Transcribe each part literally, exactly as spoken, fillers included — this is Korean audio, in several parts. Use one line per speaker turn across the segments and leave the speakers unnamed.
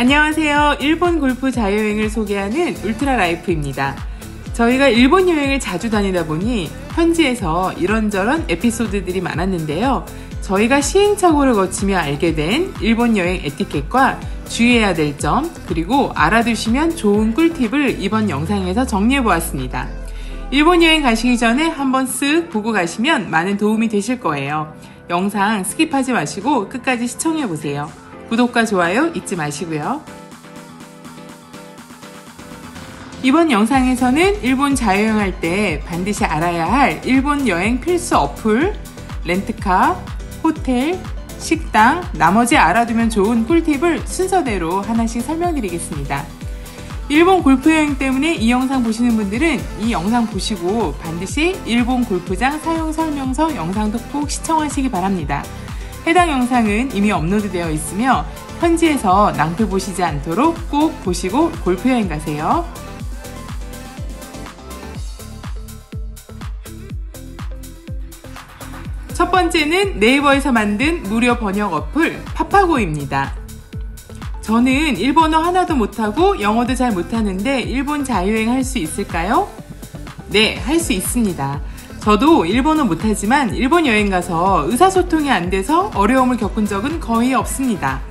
안녕하세요. 일본 골프 자유여행을 소개하는 울트라라이프입니다. 저희가 일본 여행을 자주 다니다 보니 현지에서 이런저런 에피소드들이 많았는데요. 저희가 시행착오를 거치며 알게 된 일본 여행 에티켓과 주의해야 될 점, 그리고 알아두시면 좋은 꿀팁을 이번 영상에서 정리해 보았습니다. 일본 여행 가시기 전에 한번 쓱 보고 가시면 많은 도움이 되실 거예요. 영상 스킵하지 마시고 끝까지 시청해 보세요. 구독과 좋아요 잊지 마시고요. 이번 영상에서는 일본 자유여행할 때 반드시 알아야 할 일본 여행 필수 어플, 렌트카, 호텔, 식당, 나머지 알아두면 좋은 꿀팁을 순서대로 하나씩 설명드리겠습니다. 일본 골프 여행 때문에 이 영상 보시는 분들은 이 영상 보시고 반드시 일본 골프장 사용 설명서 영상도 꼭 시청하시기 바랍니다. 해당 영상은 이미 업로드되어 있으며 현지에서 낭패 보시지 않도록 꼭 보시고 골프 여행 가세요. 첫 번째는 네이버에서 만든 무료 번역 어플 파파고입니다. 저는 일본어 하나도 못하고 영어도 잘 못하는데 일본 자유여행 할 수 있을까요? 네, 할 수 있습니다. 저도 일본어 못하지만 일본 여행 가서 의사소통이 안 돼서 어려움을 겪은 적은 거의 없습니다.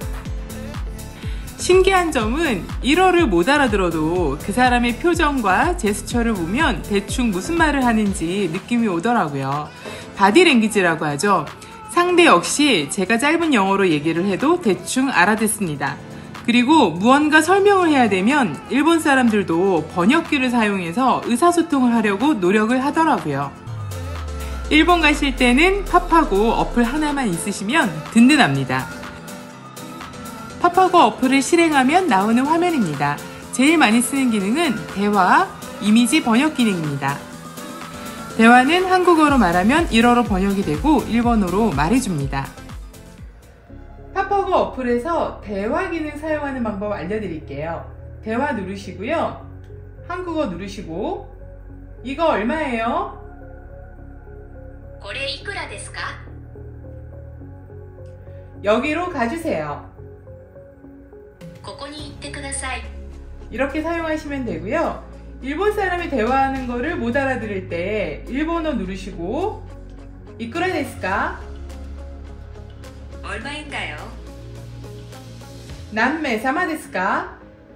신기한 점은 일어를 못 알아들어도 그 사람의 표정과 제스처를 보면 대충 무슨 말을 하는지 느낌이 오더라고요. 바디랭귀지라고 하죠. 상대 역시 제가 짧은 영어로 얘기를 해도 대충 알아듣습니다. 그리고 무언가 설명을 해야 되면 일본 사람들도 번역기를 사용해서 의사소통을 하려고 노력을 하더라고요. 일본 가실 때는 파파고 어플 하나만 있으시면 든든합니다. 파파고 어플을 실행하면 나오는 화면입니다. 제일 많이 쓰는 기능은 대화, 이미지 번역 기능입니다. 대화는 한국어로 말하면 일어로 번역이 되고 일본어로 말해줍니다. 파파고 어플에서 대화 기능 사용하는 방법 알려드릴게요. 대화 누르시고요. 한국어 누르시고 이거 얼마예요?
これいくらですか?
여기로 가주세요.
ここに行ってください.
이렇게 사용하시면 되고요. 일본 사람이 대화하는 거를 못 알아들을 때 일본어 누르시고 이쿠라 데스까?
얼마인가요?
남매 사마 데스까?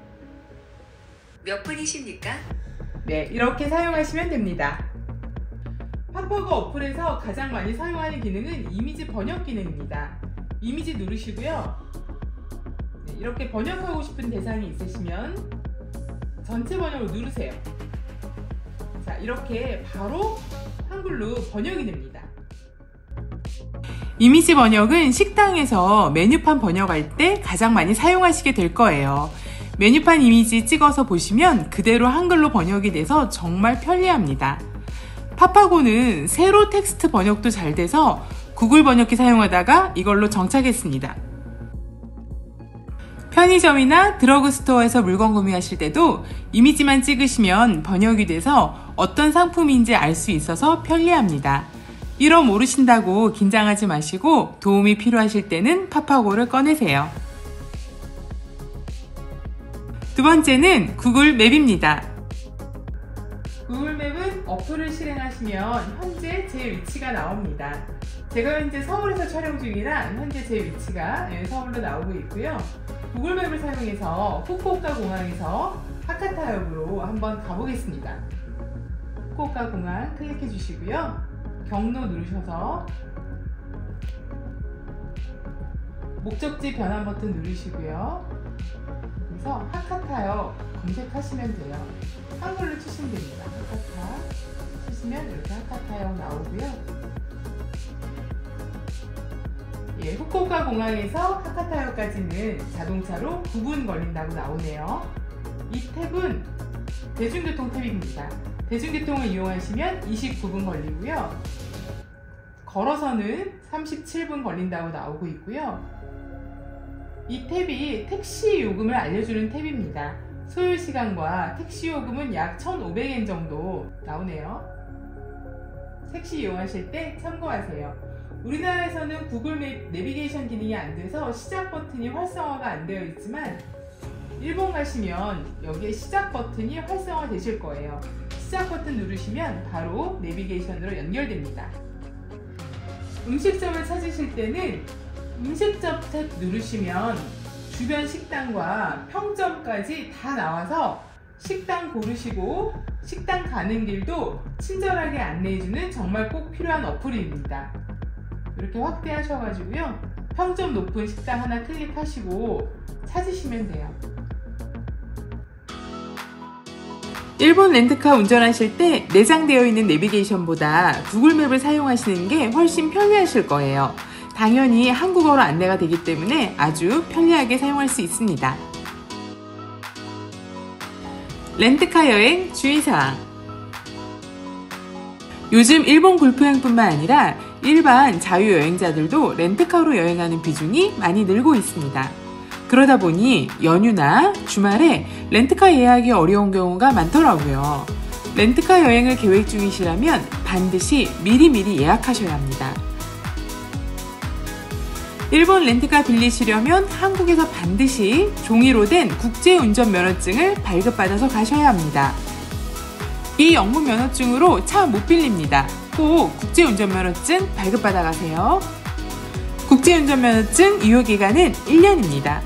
몇 분이십니까?
네, 이렇게 사용하시면 됩니다. 파파고 어플에서 가장 많이 사용하는 기능은 이미지 번역 기능입니다. 이미지 누르시고요. 네, 이렇게 번역하고 싶은 대상이 있으시면 전체 번역을 누르세요. 자, 이렇게 바로 한글로 번역이 됩니다. 이미지 번역은 식당에서 메뉴판 번역할 때 가장 많이 사용하시게 될 거예요. 메뉴판 이미지 찍어서 보시면 그대로 한글로 번역이 돼서 정말 편리합니다. 파파고는 세로 텍스트 번역도 잘 돼서 구글 번역기 사용하다가 이걸로 정착했습니다. 편의점이나 드러그스토어에서 물건 구매하실 때도 이미지만 찍으시면 번역이 돼서 어떤 상품인지 알 수 있어서 편리합니다. 이러 모르신다고 긴장하지 마시고 도움이 필요하실 때는 파파고를 꺼내세요. 두 번째는 구글 맵입니다. 구글 맵은 어플을 실행하시면 현재 제 위치가 나옵니다. 제가 현재 서울에서 촬영 중이라 현재 제 위치가 서울로 나오고 있고요. 구글 맵을 사용해서 후쿠오카 공항에서 하카타역으로 한번 가보겠습니다. 후쿠오카 공항 클릭해 주시고요. 경로 누르셔서 목적지 변환 버튼 누르시고요. 그래서 하카타역 검색하시면 돼요. 한글로 치시면 됩니다. 하카타 치시면 이렇게 하카타역 나오고요. 예, 후쿠오카 공항에서 하카타역까지는 자동차로 구 분 걸린다고 나오네요. 이 탭은 대중교통 탭입니다. 대중교통을 이용하시면 이십구 분 걸리고요. 걸어서는 삼십칠 분 걸린다고 나오고 있고요. 이 탭이 택시 요금을 알려주는 탭입니다. 소요시간과 택시 요금은 약 천오백 엔 정도 나오네요. 택시 이용하실 때 참고하세요. 우리나라에서는 구글 맵 내비게이션 기능이 안 돼서 시작 버튼이 활성화가 안 되어 있지만 일본 가시면 여기에 시작 버튼이 활성화 되실 거예요. 시작 버튼 누르시면 바로 내비게이션으로 연결됩니다. 음식점을 찾으실 때는 음식점 탭 누르시면 주변 식당과 평점까지 다 나와서 식당 고르시고 식당 가는 길도 친절하게 안내해주는 정말 꼭 필요한 어플입니다. 이렇게 확대하셔가지고요, 평점 높은 식당 하나 클릭하시고 찾으시면 돼요. 일본 렌트카 운전하실 때 내장되어 있는 내비게이션보다 구글맵을 사용하시는 게 훨씬 편리하실 거예요. 당연히 한국어로 안내가 되기 때문에 아주 편리하게 사용할 수 있습니다. 렌트카 여행 주의사항. 요즘 일본 골프 여행뿐만 아니라 일반 자유여행자들도 렌트카로 여행하는 비중이 많이 늘고 있습니다. 그러다 보니 연휴나 주말에 렌트카 예약이 어려운 경우가 많더라고요. 렌트카 여행을 계획 중이시라면 반드시 미리미리 예약하셔야 합니다. 일본 렌트카 빌리시려면 한국에서 반드시 종이로 된 국제운전면허증을 발급받아서 가셔야 합니다. 비영문 면허증으로 차 못 빌립니다. 꼭 국제운전면허증 발급받아 가세요. 국제운전면허증 유효기간은 일 년입니다.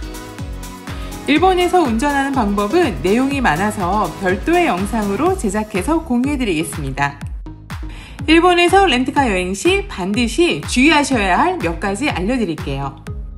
일본에서 운전하는 방법은 내용이 많아서 별도의 영상으로 제작해서 공유해드리겠습니다. 일본에서 렌트카 여행 시 반드시 주의하셔야 할 몇 가지 알려드릴게요.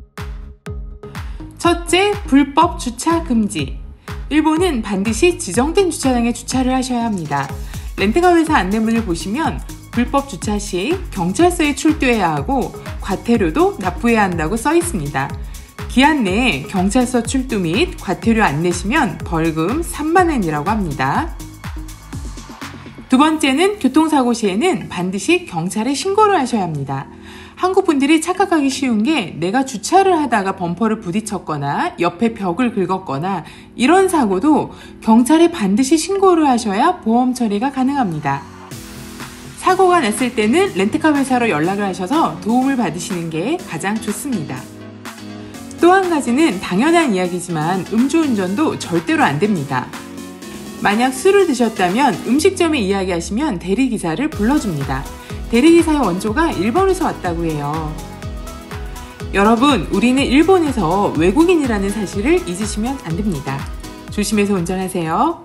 첫째, 불법 주차 금지. 일본은 반드시 지정된 주차장에 주차를 하셔야 합니다. 렌트카 회사 안내문을 보시면 불법 주차 시 경찰서에 출두해야 하고 과태료도 납부해야 한다고 써 있습니다. 기한 내에 경찰서 출두 및 과태료 안 내시면 벌금 삼만 엔이라고 합니다. 두 번째는 교통사고 시에는 반드시 경찰에 신고를 하셔야 합니다. 한국 분들이 착각하기 쉬운 게 내가 주차를 하다가 범퍼를 부딪혔거나 옆에 벽을 긁었거나 이런 사고도 경찰에 반드시 신고를 하셔야 보험 처리가 가능합니다. 사고가 났을 때는 렌트카 회사로 연락을 하셔서 도움을 받으시는 게 가장 좋습니다. 또 한 가지는 당연한 이야기지만 음주운전도 절대로 안 됩니다. 만약 술을 드셨다면 음식점에 이야기하시면 대리기사를 불러줍니다. 대리기사의 원조가 일본에서 왔다고 해요. 여러분, 우리는 일본에서 외국인이라는 사실을 잊으시면 안 됩니다. 조심해서 운전하세요.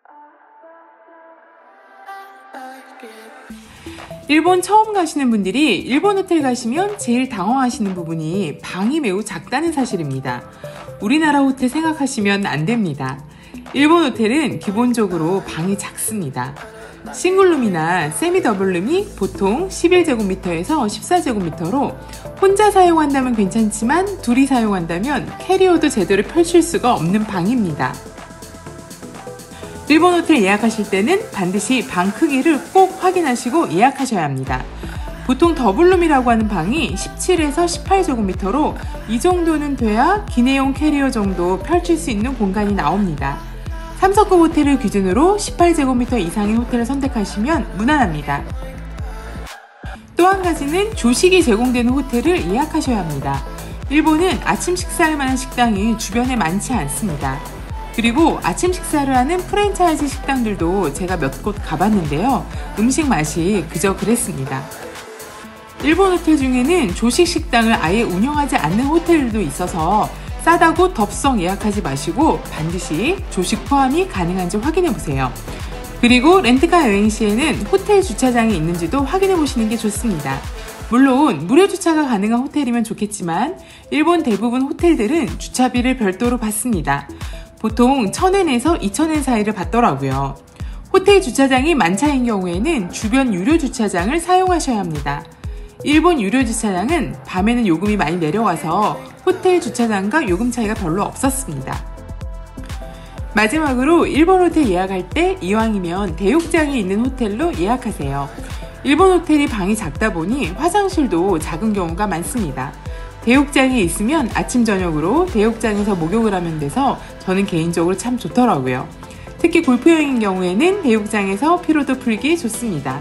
일본 처음 가시는 분들이 일본 호텔 가시면 제일 당황하시는 부분이 방이 매우 작다는 사실입니다. 우리나라 호텔 생각하시면 안 됩니다. 일본 호텔은 기본적으로 방이 작습니다. 싱글룸이나 세미 더블룸이 보통 십일 제곱미터에서 십사 제곱미터로 혼자 사용한다면 괜찮지만 둘이 사용한다면 캐리어도 제대로 펼칠 수가 없는 방입니다. 일본 호텔 예약하실 때는 반드시 방 크기를 꼭 확인하시고 예약하셔야 합니다. 보통 더블룸이라고 하는 방이 십칠에서 십팔 제곱미터로 이 정도는 돼야 기내용 캐리어 정도 펼칠 수 있는 공간이 나옵니다. 삼성급 호텔을 기준으로 십팔 제곱미터 이상의 호텔을 선택하시면 무난합니다. 또 한 가지는 조식이 제공되는 호텔을 예약하셔야 합니다. 일본은 아침 식사할 만한 식당이 주변에 많지 않습니다. 그리고 아침 식사를 하는 프랜차이즈 식당들도 제가 몇 곳 가봤는데요. 음식 맛이 그저 그랬습니다. 일본 호텔 중에는 조식 식당을 아예 운영하지 않는 호텔들도 있어서 싸다고 덥석 예약하지 마시고 반드시 조식 포함이 가능한지 확인해 보세요. 그리고 렌트카 여행 시에는 호텔 주차장이 있는지도 확인해 보시는 게 좋습니다. 물론 무료 주차가 가능한 호텔이면 좋겠지만 일본 대부분 호텔들은 주차비를 별도로 받습니다. 보통 천 엔에서 이천 엔 사이를 받더라고요. 호텔 주차장이 만차인 경우에는 주변 유료 주차장을 사용하셔야 합니다. 일본 유료 주차장은 밤에는 요금이 많이 내려와서 호텔 주차장과 요금 차이가 별로 없었습니다. 마지막으로 일본 호텔 예약할 때 이왕이면 대욕장이 있는 호텔로 예약하세요. 일본 호텔이 방이 작다 보니 화장실도 작은 경우가 많습니다. 대욕장이 있으면 아침 저녁으로 대욕장에서 목욕을 하면 돼서 저는 개인적으로 참 좋더라고요. 특히 골프 여행인 경우에는 대욕장에서 피로도 풀기 좋습니다.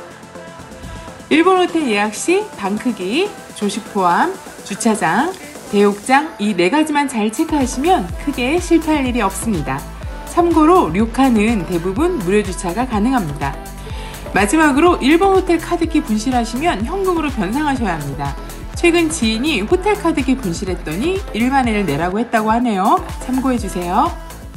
일본 호텔 예약 시 방 크기, 조식 포함, 주차장, 대욕장 이 네 가지만 잘 체크하시면 크게 실패할 일이 없습니다. 참고로 료칸은 대부분 무료 주차가 가능합니다. 마지막으로 일본 호텔 카드키 분실하시면 현금으로 변상하셔야 합니다. 최근 지인이 호텔 카드키 분실했더니 일만 엔을 내라고 했다고 하네요. 참고해주세요.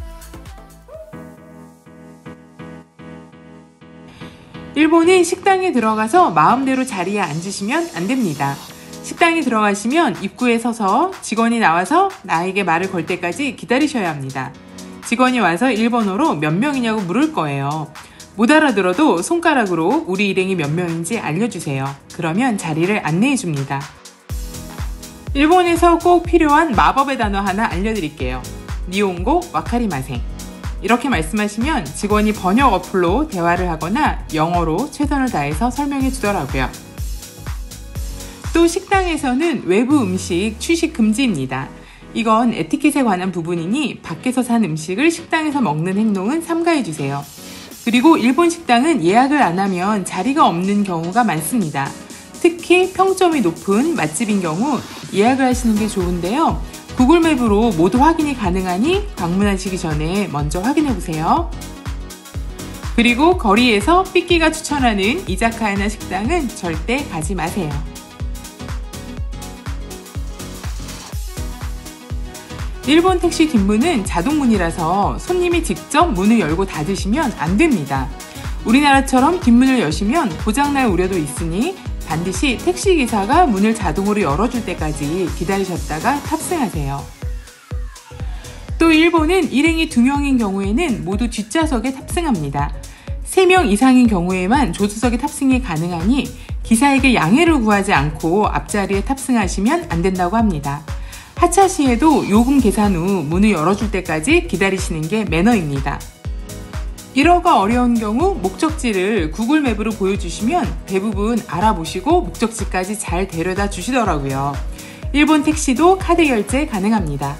일본인 식당에 들어가서 마음대로 자리에 앉으시면 안 됩니다. 식당에 들어가시면 입구에 서서 직원이 나와서 나에게 말을 걸 때까지 기다리셔야 합니다. 직원이 와서 일본어로 몇 명이냐고 물을 거예요. 못 알아들어도 손가락으로 우리 일행이 몇 명인지 알려주세요. 그러면 자리를 안내해 줍니다. 일본에서 꼭 필요한 마법의 단어 하나 알려드릴게요. 니혼고 와카리마생. 이렇게 말씀하시면 직원이 번역 어플로 대화를 하거나 영어로 최선을 다해서 설명해 주더라고요. 또 식당에서는 외부 음식 취식 금지입니다. 이건 에티켓에 관한 부분이니 밖에서 산 음식을 식당에서 먹는 행동은 삼가해 주세요. 그리고 일본 식당은 예약을 안 하면 자리가 없는 경우가 많습니다. 특히 평점이 높은 맛집인 경우 예약을 하시는 게 좋은데요. 구글맵으로 모두 확인이 가능하니 방문하시기 전에 먼저 확인해 보세요. 그리고 거리에서 삐끼가 추천하는 이자카야나 식당은 절대 가지 마세요. 일본 택시 뒷문은 자동문이라서 손님이 직접 문을 열고 닫으시면 안 됩니다. 우리나라처럼 뒷문을 여시면 고장날 우려도 있으니 반드시 택시기사가 문을 자동으로 열어줄 때까지 기다리셨다가 탑승하세요. 또 일본은 일행이 두 명인 경우에는 모두 뒷좌석에 탑승합니다. 세 명 이상인 경우에만 조수석에 탑승이 가능하니 기사에게 양해를 구하지 않고 앞자리에 탑승하시면 안 된다고 합니다. 하차 시에도 요금 계산 후 문을 열어줄 때까지 기다리시는 게 매너입니다. 일어가 어려운 경우 목적지를 구글맵으로 보여주시면 대부분 알아보시고 목적지까지 잘 데려다 주시더라고요. 일본 택시도 카드 결제 가능합니다.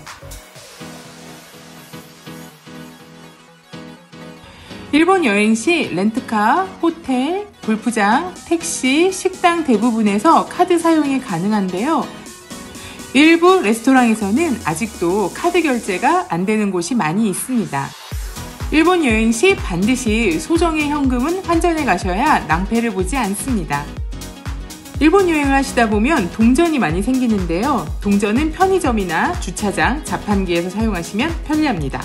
일본 여행 시 렌트카, 호텔, 골프장, 택시, 식당 대부분에서 카드 사용이 가능한데요. 일부 레스토랑에서는 아직도 카드 결제가 안 되는 곳이 많이 있습니다. 일본 여행 시 반드시 소정의 현금은 환전해 가셔야 낭패를 보지 않습니다. 일본 여행을 하시다 보면 동전이 많이 생기는데요. 동전은 편의점이나 주차장, 자판기에서 사용하시면 편리합니다.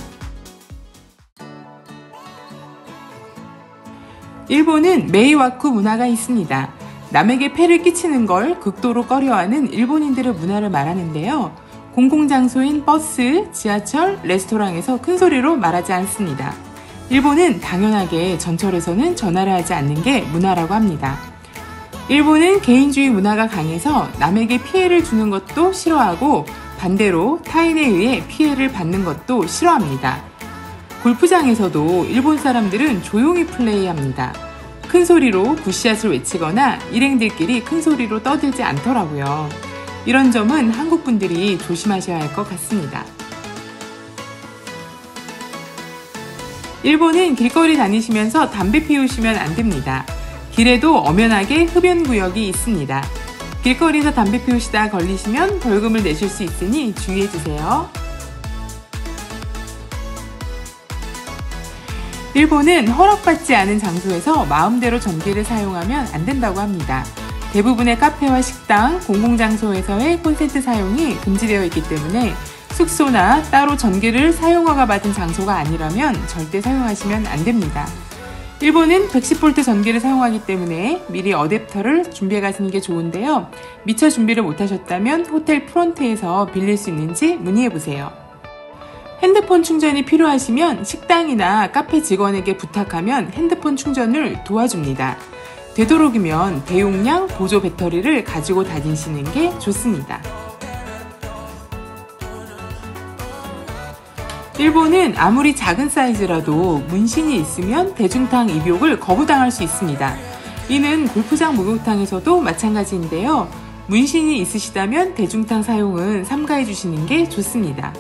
일본은 메이와쿠 문화가 있습니다. 남에게 폐를 끼치는 걸 극도로 꺼려하는 일본인들의 문화를 말하는데요. 공공장소인 버스, 지하철, 레스토랑에서 큰 소리로 말하지 않습니다. 일본은 당연하게 전철에서는 전화를 하지 않는 게 문화라고 합니다. 일본은 개인주의 문화가 강해서 남에게 피해를 주는 것도 싫어하고 반대로 타인에 의해 피해를 받는 것도 싫어합니다. 골프장에서도 일본 사람들은 조용히 플레이합니다. 큰 소리로 굿샷을 외치거나 일행들끼리 큰 소리로 떠들지 않더라고요. 이런 점은 한국 분들이 조심하셔야 할 것 같습니다. 일본은 길거리 다니시면서 담배 피우시면 안 됩니다. 길에도 엄연하게 흡연구역이 있습니다. 길거리에서 담배 피우시다 걸리시면 벌금을 내실 수 있으니 주의해주세요. 일본은 허락받지 않은 장소에서 마음대로 전기를 사용하면 안 된다고 합니다. 대부분의 카페와 식당, 공공장소에서의 콘센트 사용이 금지되어 있기 때문에 숙소나 따로 전기를 사용허가 받은 장소가 아니라면 절대 사용하시면 안 됩니다. 일본은 백십 볼트 전기를 사용하기 때문에 미리 어댑터를 준비해 가시는 게 좋은데요. 미처 준비를 못하셨다면 호텔 프론트에서 빌릴 수 있는지 문의해 보세요. 핸드폰 충전이 필요하시면 식당이나 카페 직원에게 부탁하면 핸드폰 충전을 도와줍니다. 되도록이면 대용량 보조 배터리를 가지고 다니시는 게 좋습니다. 일본은 아무리 작은 사이즈라도 문신이 있으면 대중탕 입욕을 거부당할 수 있습니다. 이는 골프장 목욕탕에서도 마찬가지인데요. 문신이 있으시다면 대중탕 사용은 삼가해 주시는 게 좋습니다.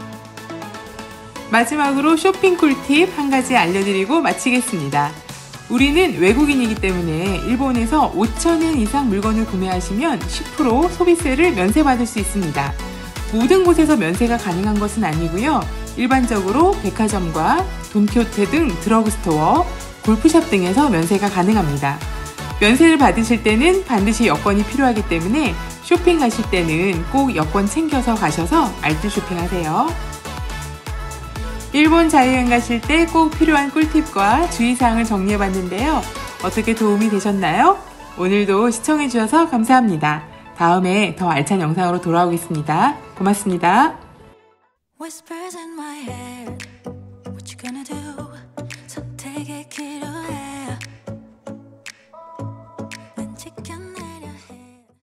마지막으로 쇼핑 꿀팁 한 가지 알려드리고 마치겠습니다. 우리는 외국인이기 때문에 일본에서 오천 엔 이상 물건을 구매하시면 십 퍼센트 소비세를 면세받을 수 있습니다. 모든 곳에서 면세가 가능한 것은 아니고요. 일반적으로 백화점과 돈키호테 등 드러그스토어, 골프샵 등에서 면세가 가능합니다. 면세를 받으실 때는 반드시 여권이 필요하기 때문에 쇼핑 가실 때는 꼭 여권 챙겨서 가셔서 알뜰 쇼핑하세요. 일본 자유여행 가실 때 꼭 필요한 꿀팁과 주의사항을 정리해봤는데요. 어떻게 도움이 되셨나요? 오늘도 시청해주셔서 감사합니다. 다음에 더 알찬 영상으로 돌아오겠습니다. 고맙습니다. Whispers